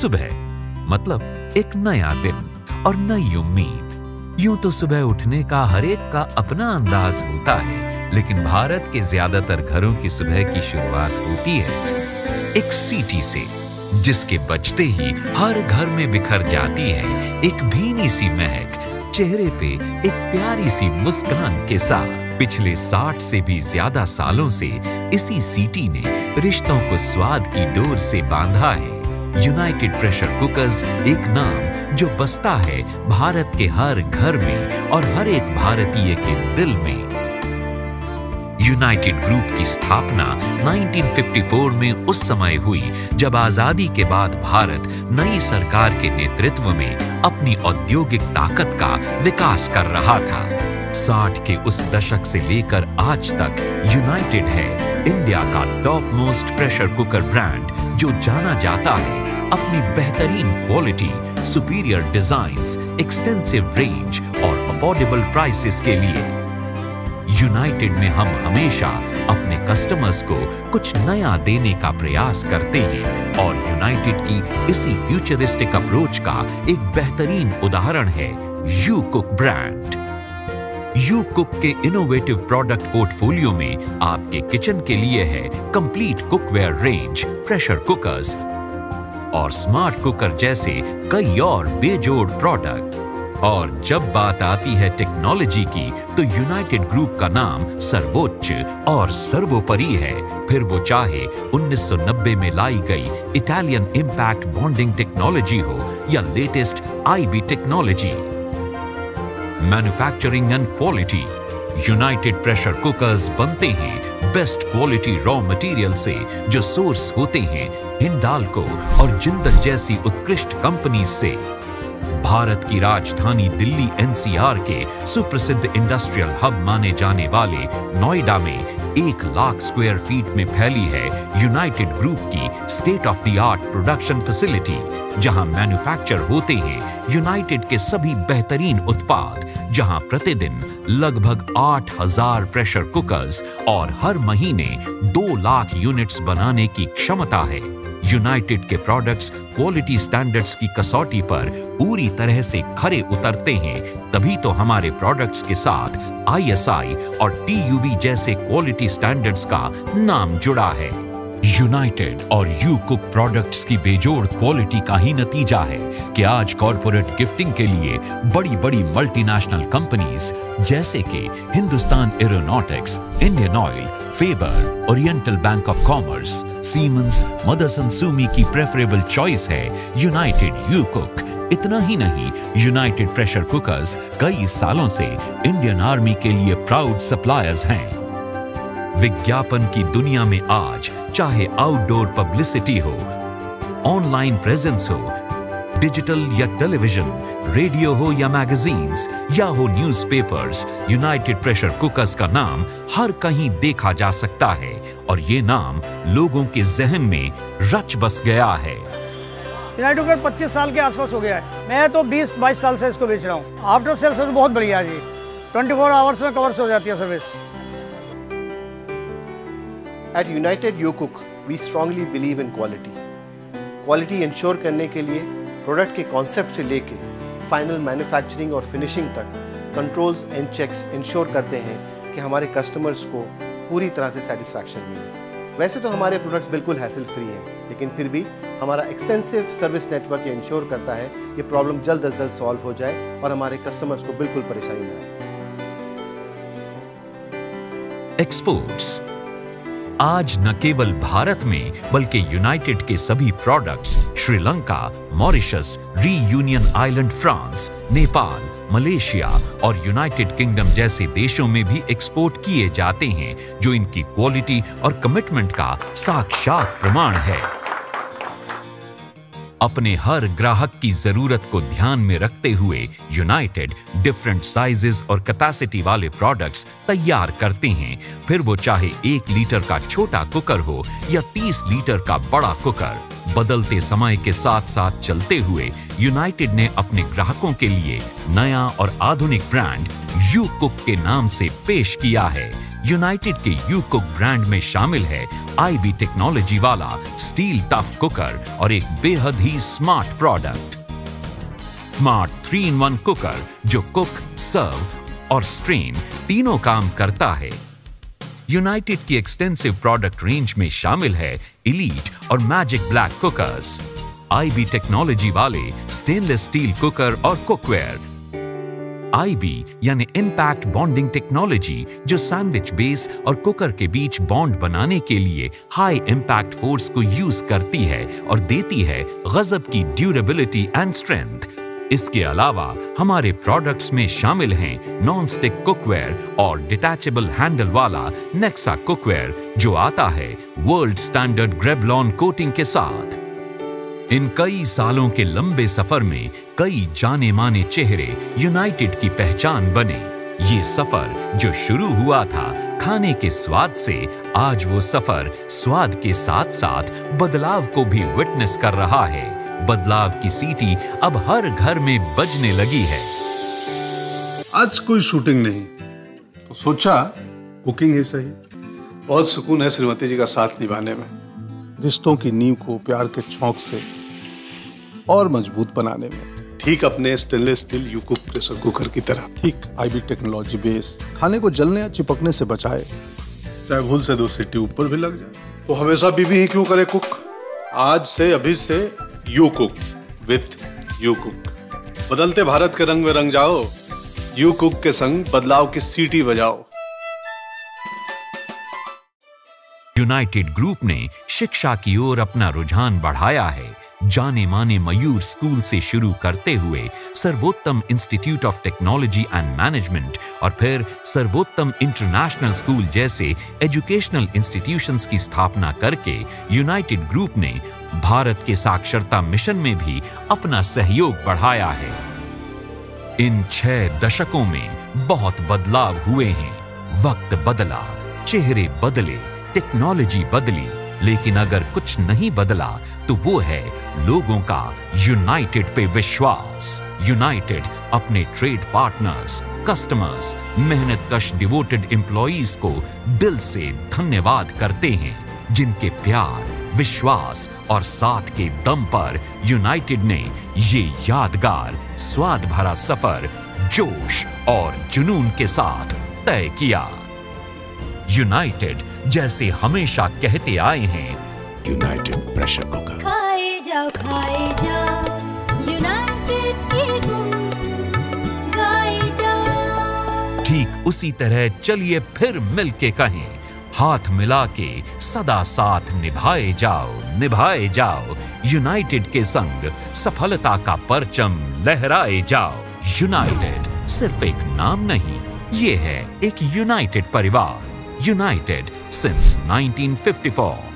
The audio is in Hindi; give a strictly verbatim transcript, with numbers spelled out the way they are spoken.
सुबह मतलब एक नया दिन और नई उम्मीद। यूं तो सुबह उठने का हर एक का अपना अंदाज होता है, लेकिन भारत के ज्यादातर घरों की सुबह की शुरुआत होती है एक सीटी से, जिसके बजते ही हर घर में बिखर जाती है एक भीनी सी महक, चेहरे पे एक प्यारी सी मुस्कान के साथ। पिछले साठ से भी ज्यादा सालों से इसी सीटी ने रिश्तों को स्वाद की डोर से बांधा है। यूनाइटेड प्रेशर कुकर्स एक नाम जो बसता है भारत के हर घर में और हर एक भारतीय के दिल में। यूनाइटेड ग्रुप की स्थापना उन्नीस सौ चौवन में उस समय हुई जब आजादी के बाद भारत नई सरकार के नेतृत्व में अपनी औद्योगिक ताकत का विकास कर रहा था। साठ के उस दशक से लेकर आज तक यूनाइटेड है इंडिया का top most pressure cooker brand, जो जाना जाता है अपनी बेहतरीन quality, superior designs, extensive range और अफोर्डेबल प्राइसेस के लिए। यूनाइटेड में हम हमेशा अपने कस्टमर्स को कुछ नया देने का प्रयास करते हैं और यूनाइटेड की इसी फ्यूचरिस्टिक अप्रोच का एक बेहतरीन उदाहरण है U cook brand. U cook के इनोवेटिव प्रोडक्ट पोर्टफोलियो में आपके किचन के लिए है complete cookware range, pressure cookers और स्मार्ट कुकर जैसे कई और बेजोड़ प्रोडक्ट। और जब बात आती है टेक्नोलॉजी की, तो यूनाइटेड ग्रुप का नाम सर्वोच्च और सर्वोपरि है, फिर वो चाहे उन्नीस सौ नब्बे में लाई गई इटालियन इंपैक्ट बॉन्डिंग टेक्नोलॉजी हो या latest IB technology. Manufacturing and quality. United pressure cookers बनते हैं बेस्ट क्वालिटी रॉ मटेरियल से, जो सोर्स होते हैं हिंडाल्को और जिंदल जैसी उत्कृष्ट कंपनी से। भारत की राजधानी दिल्ली एनसीआर के सुप्रसिद्ध इंडस्ट्रियल हब माने जाने वाले नोएडा में एक लाख स्क्वायर फीट में फैली है यूनाइटेड ग्रुप की state of the art production facility, जहां मैन्युफैक्चर होते हैं यूनाइटेड के सभी बेहतरीन उत्पाद, जहां प्रतिदिन लगभग आठ हजार प्रेशर कुकर्स और हर महीने दो लाख यूनिट्स बनाने की क्षमता है। यूनाइटेड के प्रोडक्ट्स क्वालिटी स्टैंडर्ड्स की कसौटी पर पूरी तरह से खरे उतरते हैं, तभी तो हमारे प्रोडक्ट्स के साथ आईएसआई और टीयूवी जैसे क्वालिटी स्टैंडर्ड्स का नाम जुड़ा है। यूनाइटेड और यू कुक प्रोडक्ट्स की बेजोड़ क्वालिटी का ही नतीजा है कि आज कॉर्पोरेट गिफ्टिंग के लिए बड़ी बड़ी मल्टीनेशनल कंपनीज जैसे कि Hindustan Aeronautics, Indian Oil, Faber, Oriental Bank of Commerce, Siemens, Motherson Sumi की प्रेफरेबल चॉइस है यूनाइटेड यू कुक। इतना ही नहीं, यूनाइटेड प्रेशर कुकर्स कई सालों से इंडियन आर्मी के लिए प्राउड सप्लायर्स हैं। विज्ञापन की दुनिया में आज चाहे आउटडोर पब्लिसिटी हो, ऑनलाइन प्रेजेंस हो, डिजिटल या टेलीविजन, रेडियो हो या मैगजीन्स या हो न्यूज़पेपर्स, यूनाइटेड प्रेशर कुकर्स का नाम हर कहीं देखा जा सकता है और ये नाम लोगों के जहन में रच बस गया है। यूनाइटेड कुकर पच्चीस साल के आसपास हो गया है। मैं तो बीस बाईस साल से इसको बेच रहा हूँ। आफ्टर सेल सर्विस बहुत बढ़िया है जी, चौबीस आवर्स में कवर हो जाती है service. At United You Cook, we strongly believe in quality. Quality ensure करने के लिए प्रोडक्ट के कॉन्सेप्ट से लेके फाइनल मैन्युफैक्चरिंग और फिनिशिंग तक कंट्रोल्स एंड चेक्स इंश्योर करते हैं कि हमारे कस्टमर्स को पूरी तरह से सेटिस्फैक्शन मिले। वैसे तो हमारे प्रोडक्ट्स बिल्कुल हैसल फ्री हैं, लेकिन फिर भी हमारा एक्सटेंसिव सर्विस नेटवर्क ये इंश्योर करता है ये प्रॉब्लम जल्द अज जल्द सॉल्व हो जाए और हमारे कस्टमर्स को बिल्कुल परेशानी न आए। एक्सपोर्ट्स। आज न केवल भारत में बल्कि यूनाइटेड के सभी products Sri Lanka, Mauritius, Reunion Island, France, Nepal, Malaysia और यूनाइटेड किंगडम जैसे देशों में भी एक्सपोर्ट किए जाते हैं, जो इनकी क्वालिटी और कमिटमेंट का साक्षात प्रमाण है। अपने हर ग्राहक की जरूरत को ध्यान में रखते हुए यूनाइटेड डिफरेंट साइजेस और कैपेसिटी वाले प्रोडक्ट्स तैयार करते हैं, फिर वो चाहे एक लीटर का छोटा कुकर हो या तीस लीटर का बड़ा कुकर। बदलते समय के साथ साथ चलते हुए यूनाइटेड ने अपने ग्राहकों के लिए नया और आधुनिक ब्रांड यू कुक के नाम से पेश किया है। यूनाइटेड के यू कुक ब्रांड में शामिल है आईबी टेक्नोलॉजी वाला स्टील टफ कुकर और एक बेहद ही smart product, smart three in one cooker जो कुक, सर्व और स्ट्रेन तीनों काम करता है। यूनाइटेड की एक्सटेंसिव प्रोडक्ट रेंज में शामिल है एलीट और magic black cookers, IB technology वाले स्टेनलेस स्टील कुकर और कुकवेयर, आईबी यानी इंपैक्ट बॉन्डिंग टेक्नोलॉजी जो सैंडविच बेस और कुकर के बीच बॉन्ड बनाने के लिए हाई इंपैक्ट फोर्स को यूज करती है और देती है गजब की ड्यूरेबिलिटी एंड स्ट्रेंथ। इसके अलावा हमारे प्रोडक्ट्स में शामिल हैं नॉन स्टिक कुकवेयर और डिटैचेबल हैंडल वाला नेक्सा कुकवेयर जो आता है वर्ल्ड स्टैंडर्ड ग्रेबलॉन कोटिंग के साथ। इन कई सालों के लंबे सफर में कई जाने माने चेहरे यूनाइटेड की पहचान बने। ये सफर जो शुरू हुआ था खाने के स्वाद से, आज वो सफर स्वाद के साथ साथ बदलाव को भी विटनेस कर रहा है। बदलाव की सीटी अब हर घर में बजने लगी है। आज कोई शूटिंग नहीं तो सोचा कुकिंग ही सही। बहुत सुकून है श्रीमती जी का साथ निभाने में, रिश्तों की नींव को प्यार के छौंक से और मजबूत बनाने में। ठीक अपने stainless steel U cook pressure cooker की तरह, ठीक आईबी टेक्नोलॉजी बेस खाने को जलने या चिपकने से बचाए, चाहे भूल से दो सीटी ऊपर भी लग जाए। तो हमेशा बीबी ही क्यों करे कुक। आज से अभी से U cook with U cook. बदलते भारत के रंग में रंग जाओ, यू कुक के संग बदलाव की सीटी बजाओ। यूनाइटेड ग्रुप ने शिक्षा की ओर अपना रुझान बढ़ाया है। जाने माने मयूर स्कूल से शुरू करते हुए Sarvottam institute of technology and management और फिर सर्वोत्तम इंटरनेशनल स्कूल जैसे एजुकेशनल इंस्टीट्यूशंस की स्थापना करके यूनाइटेड ग्रुप ने भारत के साक्षरता मिशन में भी अपना सहयोग बढ़ाया है। इन छह दशकों में बहुत बदलाव हुए हैं। वक्त बदला, चेहरे बदले, टेक्नोलॉजी बदली, लेकिन अगर कुछ नहीं बदला तो वो है लोगों का यूनाइटेड पे विश्वास। यूनाइटेड अपने ट्रेड पार्टनर्स, कस्टमर्स, मेहनतकश डिवोटेड एम्प्लॉइज को दिल से धन्यवाद करते हैं, जिनके प्यार, विश्वास और साथ के दम पर यूनाइटेड ने ये यादगार स्वाद भरा सफर जोश और जुनून के साथ तय किया। यूनाइटेड जैसे हमेशा कहते आए हैं, यूनाइटेड प्रेशर कुकर। खाए जाओ खाए जाओ यूनाइटेड के गुण गाए जाओ। ठीक उसी तरह चलिए फिर मिलके कहें, हाथ मिला के सदा साथ निभाए जाओ, निभाए जाओ। यूनाइटेड के संग सफलता का परचम लहराए जाओ। यूनाइटेड सिर्फ एक नाम नहीं, ये है एक यूनाइटेड परिवार। United since nineteen fifty-four.